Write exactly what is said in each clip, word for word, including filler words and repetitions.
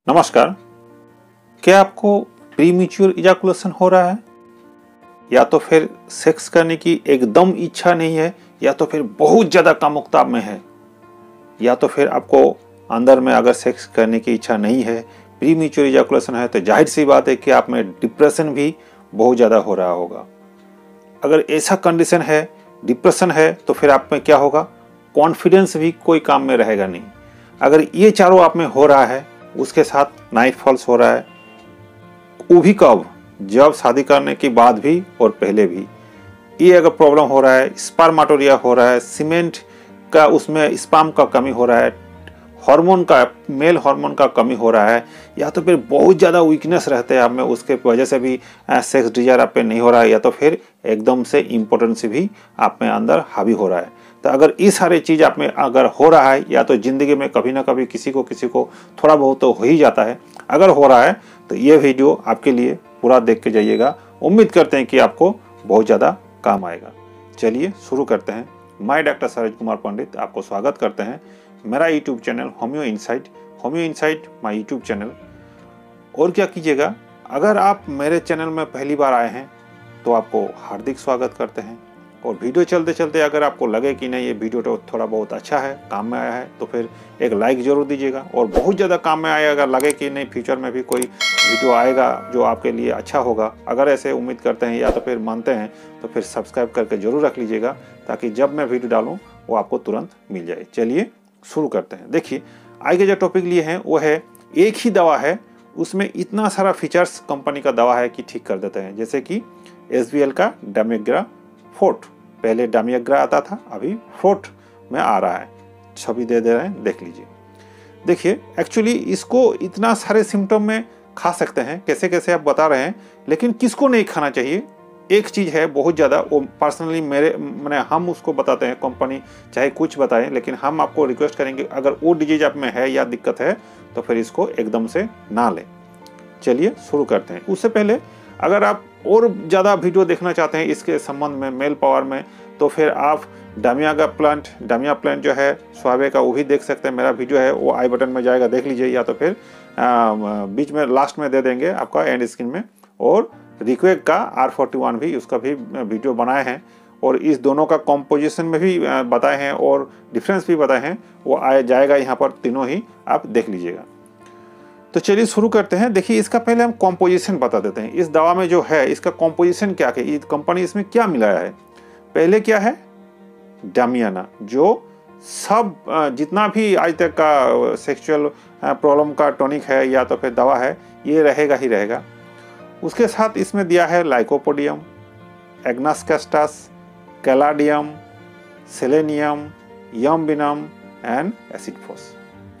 नमस्कार। क्या आपको प्रीमेच्योर इजाकुलेशन हो रहा है, या तो फिर सेक्स करने की एकदम इच्छा नहीं है, या तो फिर बहुत ज़्यादा कामुकता में है, या तो फिर आपको अंदर में अगर सेक्स करने की इच्छा नहीं है, प्रीमेच्योर इजाकुलेशन है, तो जाहिर सी बात है कि आप में डिप्रेशन भी बहुत ज़्यादा हो रहा होगा। अगर ऐसा कंडीशन है, डिप्रेशन है, तो फिर आप में क्या होगा, कॉन्फिडेंस भी कोई काम में रहेगा नहीं। अगर ये चारों आप में हो रहा है, उसके साथ नाइट फॉल्स हो रहा है, वो भी कब, जब शादी करने के बाद भी और पहले भी, ये अगर प्रॉब्लम हो रहा है, स्पर्मेटोरिया हो रहा है, सीमेंट का उसमें स्पर्म का कमी हो रहा है, हार्मोन का, मेल हार्मोन का कमी हो रहा है, या तो फिर बहुत ज़्यादा वीकनेस रहते हैं आप में, उसके वजह से भी सेक्स डिजायर आप पे नहीं हो रहा है, या तो फिर एकदम से इम्पोर्टेंस भी आप में अंदर हावी हो रहा है। तो अगर ये सारे चीज़ आप में अगर हो रहा है, या तो ज़िंदगी में कभी ना कभी किसी को किसी को थोड़ा बहुत तो हो ही जाता है, अगर हो रहा है तो ये वीडियो आपके लिए पूरा देख के जाइएगा। उम्मीद करते हैं कि आपको बहुत ज़्यादा काम आएगा। चलिए शुरू करते हैं। मैं डॉक्टर सरोज कुमार पंडित आपको स्वागत करते हैं मेरा YouTube channel homeo insight homeo insight my YouTube channel. और क्या कीजिएगा, अगर आप मेरे चैनल में पहली बार आए हैं तो आपको हार्दिक स्वागत करते हैं। और वीडियो चलते चलते अगर आपको लगे कि नहीं ये वीडियो तो थोड़ा बहुत अच्छा है, काम में आया है, तो फिर एक लाइक ज़रूर दीजिएगा। और बहुत ज़्यादा काम में आया, अगर लगे कि नहीं फ्यूचर में भी कोई वीडियो आएगा जो आपके लिए अच्छा होगा, अगर ऐसे उम्मीद करते हैं या तो फिर मानते हैं, तो फिर सब्सक्राइब करके ज़रूर रख लीजिएगा, ताकि जब मैं वीडियो डालूँ वो आपको तुरंत मिल जाए। चलिए शुरू करते हैं। देखिए, आज के जो टॉपिक लिए हैं वो है, एक ही दवा है, उसमें इतना सारा फीचर्स कंपनी का दवा है कि ठीक कर देते हैं। जैसे कि एस बी एल का डामिग्रा फोर्ट, पहले डामिग्रा आता था, अभी फोर्ट में आ रहा है, छवि दे दे रहे हैं, देख लीजिए। देखिए, एक्चुअली इसको इतना सारे सिम्टम में खा सकते हैं, कैसे कैसे आप बता रहे हैं, लेकिन किसको नहीं खाना चाहिए, एक चीज़ है बहुत ज़्यादा, वो पर्सनली मेरे मैंने हम उसको बताते हैं, कंपनी चाहे कुछ बताएं, लेकिन हम आपको रिक्वेस्ट करेंगे अगर वो डिजीज आप में है या दिक्कत है तो फिर इसको एकदम से ना लें। चलिए शुरू करते हैं। उससे पहले अगर आप और ज़्यादा वीडियो देखना चाहते हैं इसके संबंध में, मेल पावर में, तो फिर आप डामिया का प्लांट डामिया प्लांट जो है स्वावे का, वो भी देख सकते हैं। मेरा वीडियो है वो आई बटन में जाएगा, देख लीजिए, या तो फिर आ, बीच में लास्ट में दे देंगे आपका एंड स्क्रीन में। और रिक्वेक का आर फोर्टी वन भी, उसका भी वीडियो बनाए हैं, और इस दोनों का कॉम्पोजिशन में भी बताए हैं और डिफरेंस भी बताए हैं, वो आ जाएगा यहाँ पर, तीनों ही आप देख लीजिएगा। तो चलिए शुरू करते हैं। देखिए, इसका पहले हम कॉम्पोजिशन बता देते हैं। इस दवा में जो है इसका कॉम्पोजिशन क्या है, कंपनी इसमें क्या मिलाया है। पहले क्या है, डामियाना, जो सब जितना भी आज तक का सेक्सुअल प्रॉब्लम का टॉनिक है या तो फिर दवा है, ये रहेगा ही रहेगा। उसके साथ इसमें दिया है lycopodium, agnus castus, caladium, selenium, yohimbinum and acid phos.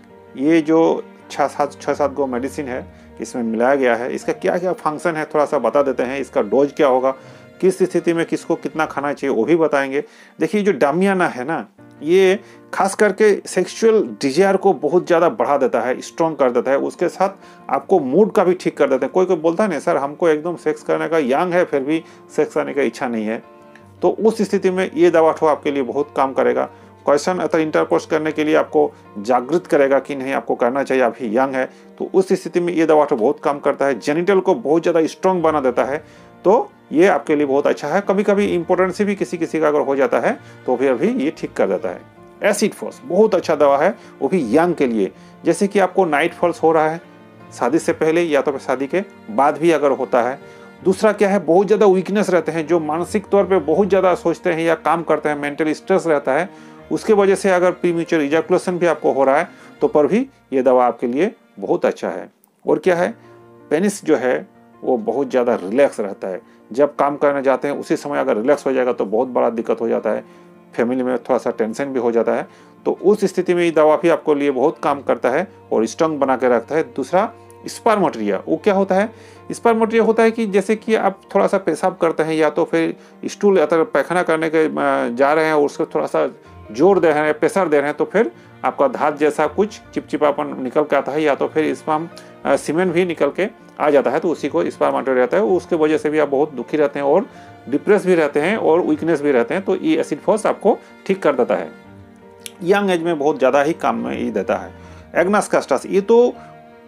ये जो छः सात छः सात गो मेडिसिन है इसमें मिलाया गया है। इसका क्या क्या फंक्शन है थोड़ा सा बता देते हैं। इसका डोज क्या होगा, किस स्थिति में किसको कितना खाना चाहिए, वो भी बताएंगे। देखिए, जो डामियाना है ना, ये खास करके सेक्सुअल डिजायर को बहुत ज़्यादा बढ़ा देता है, स्ट्रॉन्ग कर देता है। उसके साथ आपको मूड का भी ठीक कर देता है। कोई कोई बोलता है नहीं सर, हमको एकदम सेक्स करने का यंग है, फिर भी सेक्स करने का इच्छा नहीं है, तो उस स्थिति में ये दवा तो आपके लिए बहुत काम करेगा। क्वेश्चन अगर इंटरकोर्स करने के लिए आपको जागृत करेगा कि नहीं आपको करना चाहिए, अभी यंग है, तो उस स्थिति में ये दवा तो बहुत काम करता है। जेनिटल को बहुत ज़्यादा स्ट्रॉन्ग बना देता है, तो ये आपके लिए बहुत अच्छा है। कभी कभी इंपॉर्टेंट से भी किसी किसी का अगर हो जाता है तो फिर अभी ये ठीक कर देता है। एसिड फॉल्स बहुत अच्छा दवा है, वो भी यंग के लिए। जैसे कि आपको नाइट फॉल्स हो रहा है शादी से पहले या तो शादी के बाद भी अगर होता है। दूसरा क्या है, बहुत ज़्यादा वीकनेस रहते हैं, जो मानसिक तौर पे बहुत ज़्यादा सोचते हैं या काम करते हैं, मेंटल स्ट्रेस रहता है, उसके वजह से अगर प्रीमेच्योर इजैकुलेशन भी आपको हो रहा है तो पर भी ये दवा आपके लिए बहुत अच्छा है। और क्या है, पेनिस जो है वो बहुत ज़्यादा रिलैक्स रहता है। जब काम करने जाते हैं उसी समय अगर रिलैक्स हो जाएगा तो बहुत बड़ा दिक्कत हो जाता है, फैमिली में थोड़ा सा टेंशन भी हो जाता है, तो उस स्थिति में ये दवा भी आपको लिए बहुत काम करता है और स्ट्रॉन्ग बना के रखता है। दूसरा, स्पर्मेटोरिया, वो क्या होता है, स्पर्मेटोरिया होता है कि जैसे कि आप थोड़ा सा पेशाब करते हैं या तो फिर स्टूल या तो पैखाना करने के जा रहे हैं और उसको थोड़ा सा जोर दे रहे हैं, प्रेशर दे रहे हैं, तो फिर आपका धात जैसा कुछ चिपचिपापन निकल के आता है, या तो फिर स्पर्म सीमेंट भी निकल के आ जाता है, तो उसी को स्पर्मेटोरिया रहता है। उसके वजह से भी आप बहुत दुखी रहते हैं और डिप्रेस भी रहते हैं और वीकनेस भी रहते हैं, तो ये एसिड फॉल्स आपको ठीक कर देता है। यंग एज में बहुत ज़्यादा ही काम में ही देता है। एग्नास कैस्टस, ये तो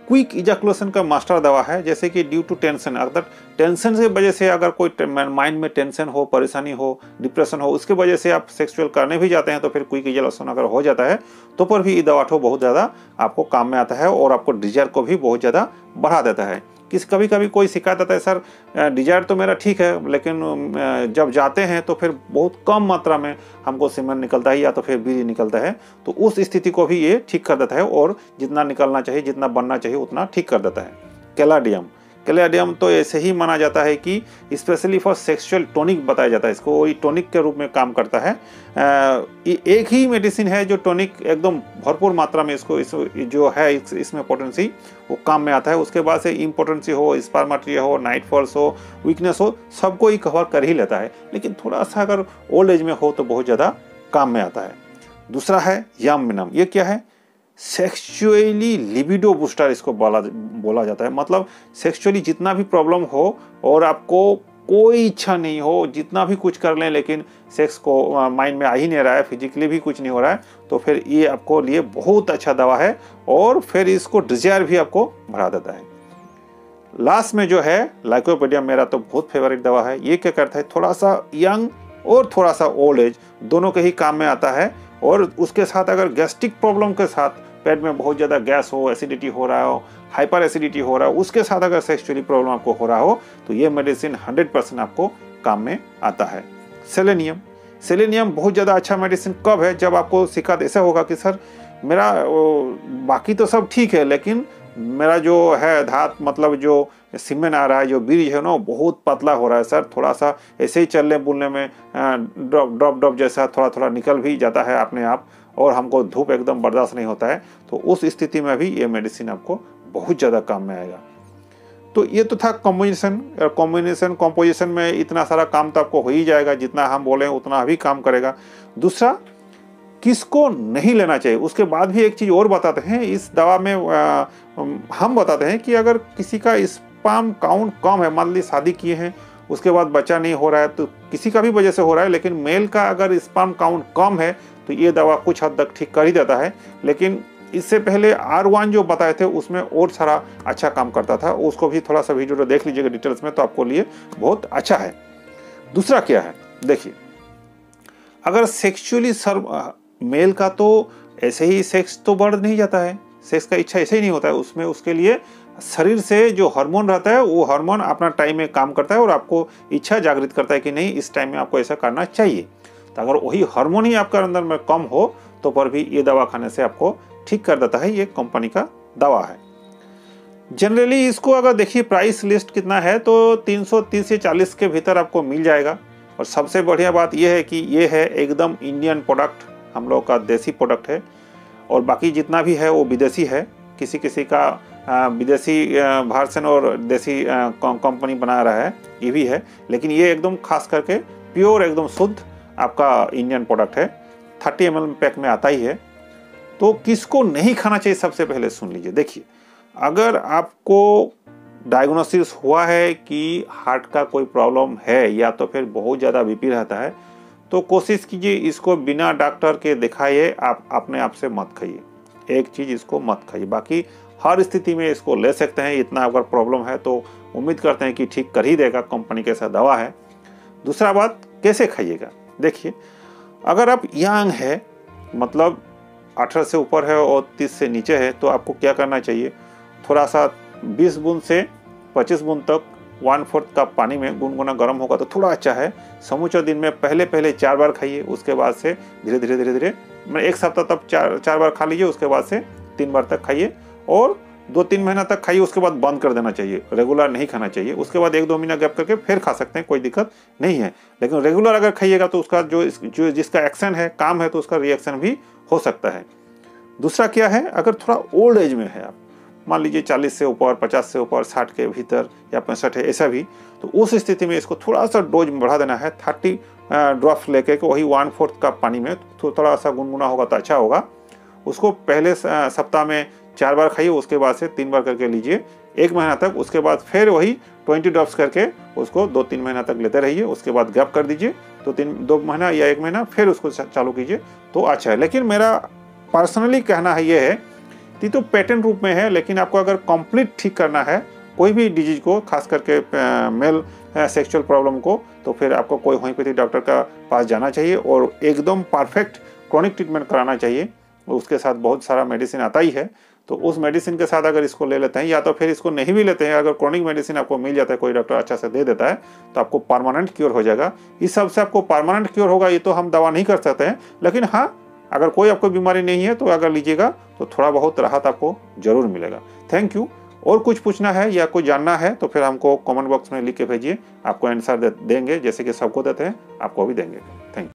क्विक इजैकुलेशन का मास्टर दवा है। जैसे कि ड्यू टू टेंशन, अगर टेंशन से वजह से अगर कोई माइंड में टेंशन हो, परेशानी हो, डिप्रेशन हो, उसके वजह से आप सेक्सुअल करने भी जाते हैं तो फिर क्विक इजैकुलेशन अगर हो जाता है तो पर भी ये दवा ठो बहुत ज़्यादा आपको काम में आता है और आपको डिजायर को भी बहुत ज़्यादा बढ़ा देता है। किस कभी कभी कोई शिकायत आता है, सर डिजायर तो मेरा ठीक है लेकिन जब जाते हैं तो फिर बहुत कम मात्रा में हमको सीमेन निकलता है या तो फिर बीज निकलता है, तो उस स्थिति को भी ये ठीक कर देता है और जितना निकलना चाहिए, जितना बनना चाहिए उतना ठीक कर देता है। कैलाडियम, कैलाडियम तो ऐसे ही माना जाता है कि स्पेशली फॉर सेक्सुअल टॉनिक बताया जाता है इसको, वही टॉनिक के रूप में काम करता है। ये एक ही मेडिसिन है जो टॉनिक एकदम भरपूर मात्रा में इसको इस जो है इस, इसमें पोटेंसी वो काम में आता है। उसके बाद से इम्पोर्टेंसी हो, स्पर्मेटरिया हो, नाइट फॉल्स हो, वीकनेस हो, सबको ही कवर कर ही लेता है, लेकिन थोड़ा सा अगर ओल्ड एज में हो तो बहुत ज़्यादा काम में आता है। दूसरा है यामिनम। ये क्या है? सेक्सुअली लिबिडो बूस्टर इसको बोला बोला जाता है। मतलब सेक्सुअली जितना भी प्रॉब्लम हो और आपको कोई इच्छा नहीं हो, जितना भी कुछ कर लें लेकिन सेक्स को माइंड में आ ही नहीं रहा है, फिजिकली भी कुछ नहीं हो रहा है, तो फिर ये आपको लिए बहुत अच्छा दवा है और फिर इसको डिजायर भी आपको बढ़ा देता है। लास्ट में जो है लाइकोपेडियम, मेरा तो बहुत फेवरेट दवा है। ये क्या करता है? थोड़ा सा यंग और थोड़ा सा ओल्ड एज दोनों के ही काम में आता है। और उसके साथ अगर गैस्ट्रिक प्रॉब्लम के साथ पेट में बहुत ज़्यादा गैस हो, एसिडिटी हो रहा हो, हाइपर एसिडिटी हो रहा हो, उसके साथ अगर सेक्सुअली प्रॉब्लम आपको हो रहा हो तो ये मेडिसिन हंड्रेड परसेंट आपको काम में आता है। सेलेनियम, सेलेनियम बहुत ज़्यादा अच्छा मेडिसिन कब है? जब आपको शिकायत ऐसा होगा कि सर मेरा बाकी तो सब ठीक है लेकिन मेरा जो है धात मतलब जो सीमेन आ रहा है, जो बीज है ना, बहुत पतला हो रहा है सर, थोड़ा सा ऐसे ही चलने बुलने में ड्रॉप ड्रॉप ड्रॉप जैसा थोड़ा थोड़ा निकल भी जाता है अपने आप और हमको धूप एकदम बर्दाश्त नहीं होता है, तो उस स्थिति में भी ये मेडिसिन आपको बहुत ज़्यादा काम में आएगा। तो ये तो था कॉम्बिनेशन। कॉम्बिनेशन कॉम्पोजिशन में इतना सारा काम तो आपको हो ही जाएगा, जितना हम बोले उतना भी काम करेगा। दूसरा, किसको नहीं लेना चाहिए, उसके बाद भी एक चीज़ और बताते हैं इस दवा में। आ, हम बताते हैं कि अगर किसी का स्पर्म काउंट कम है, मान ली शादी किए हैं उसके बाद बच्चा नहीं हो रहा है, तो किसी का भी वजह से हो रहा है, लेकिन मेल का अगर स्पर्म काउंट कम है तो ये दवा कुछ हद तक ठीक कर ही देता है। लेकिन इससे पहले आर वन जो बताए थे उसमें और सारा अच्छा काम करता था, उसको भी थोड़ा सा वीडियो देख लीजिएगा डिटेल्स में, तो आपको लिए बहुत अच्छा है। दूसरा क्या है, देखिए, अगर सेक्सुअली सर मेल का तो ऐसे ही सेक्स तो बढ़ नहीं जाता है, सेक्स का इच्छा ऐसे ही नहीं होता है, उसमें उसके लिए शरीर से जो हार्मोन रहता है वो हार्मोन अपना टाइम में काम करता है और आपको इच्छा जागृत करता है कि नहीं इस टाइम में आपको ऐसा करना चाहिए। तो अगर वही हार्मोन ही आपके अंदर में कम हो तो पर भी ये दवा खाने से आपको ठीक कर देता है। ये कंपनी का दवा है। जनरली इसको अगर देखिए प्राइस लिस्ट कितना है तो तीन सौ तीस से चालीस के भीतर आपको मिल जाएगा। और सबसे बढ़िया बात यह है कि ये है एकदम इंडियन प्रोडक्ट, हम लोग का देसी प्रोडक्ट है, और बाकी जितना भी है वो विदेशी है। किसी किसी का विदेशी वर्जन और देसी कंपनी बना रहा है, ये भी है, लेकिन ये एकदम खास करके प्योर एकदम शुद्ध आपका इंडियन प्रोडक्ट है। थर्टी एम एल पैक में आता ही है। तो किसको नहीं खाना चाहिए सबसे पहले सुन लीजिए। देखिए, अगर आपको डायग्नोसिस हुआ है कि हार्ट का कोई प्रॉब्लम है या तो फिर बहुत ज़्यादा बीपी रहता है, तो कोशिश कीजिए इसको बिना डॉक्टर के दिखाइए, आप अपने आप से मत खाइए, एक चीज़ इसको मत खाइए। बाकी हर स्थिति में इसको ले सकते हैं। इतना अगर प्रॉब्लम है तो उम्मीद करते हैं कि ठीक कर ही देगा, कंपनी के साथ दवा है। दूसरा बात, कैसे खाइएगा। देखिए, अगर आप यंग है, मतलब अठारह से ऊपर है और तीस से नीचे है, तो आपको क्या करना चाहिए, थोड़ा सा बीस बूंद से पच्चीस बूंद तक वन फोर्थ कप पानी में गुनगुना गर्म होगा तो थोड़ा अच्छा है। समूचे दिन में पहले पहले चार बार खाइए, उसके बाद से धीरे धीरे धीरे धीरे मैं एक सप्ताह तक चार चार बार खा लीजिए, उसके बाद से तीन बार तक खाइए और दो तीन महीना तक खाइए, उसके बाद बंद कर देना चाहिए, रेगुलर नहीं खाना चाहिए। उसके बाद एक दो महीना गैप करके फिर खा सकते हैं, कोई दिक्कत नहीं है। लेकिन रेगुलर अगर खाइएगा तो उसका जो जो जिसका एक्शन है, काम है, तो उसका रिएक्शन भी हो सकता है। दूसरा क्या है, अगर थोड़ा ओल्ड एज में है आप, मान लीजिए चालीस से ऊपर, पचास से ऊपर, साठ के भीतर या पैंसठ है, ऐसा भी, तो उस स्थिति में इसको थोड़ा सा डोज बढ़ा देना है। थर्टी ड्रॉप्स लेके वही वन फोर्थ कप पानी में तो थोड़ा सा गुनगुना होगा तो अच्छा होगा। उसको पहले सप्ताह में चार बार खाइए, उसके बाद से तीन बार करके लीजिए एक महीना तक। उसके बाद फिर वही ट्वेंटी ड्रॉप्स करके उसको दो तीन महीना तक लेते रहिए, उसके बाद गैप कर दीजिए, तो तीन दो महीना या एक महीना फिर उसको चालू कीजिए तो अच्छा है। लेकिन मेरा पर्सनली कहना है ये है ये तो पैटर्न रूप में है, लेकिन आपको अगर कंप्लीट ठीक करना है कोई भी डिजीज को, खास करके मेल सेक्सुअल प्रॉब्लम को, तो फिर आपको कोई होम्योपैथिक डॉक्टर का पास जाना चाहिए और एकदम परफेक्ट क्रॉनिक ट्रीटमेंट कराना चाहिए। उसके साथ बहुत सारा मेडिसिन आता ही है, तो उस मेडिसिन के साथ अगर इसको ले लेते हैं, या तो फिर इसको नहीं भी लेते हैं, अगर क्रॉनिक मेडिसिन आपको मिल जाता है, कोई डॉक्टर अच्छा से दे देता है, तो आपको परमानेंट क्योर हो जाएगा। इस सबसे आपको परमानेंट क्योर होगा ये तो हम दवा नहीं कर सकते हैं, लेकिन हाँ अगर कोई आपको बीमारी नहीं है तो अगर लीजिएगा तो थोड़ा बहुत राहत आपको जरूर मिलेगा। Thank you. और कुछ पूछना है या कुछ जानना है तो फिर हमको कमेंट बॉक्स में लिख के भेजिए, आपको आंसर देंगे, जैसे कि सबको देते हैं आपको भी देंगे। Thank you.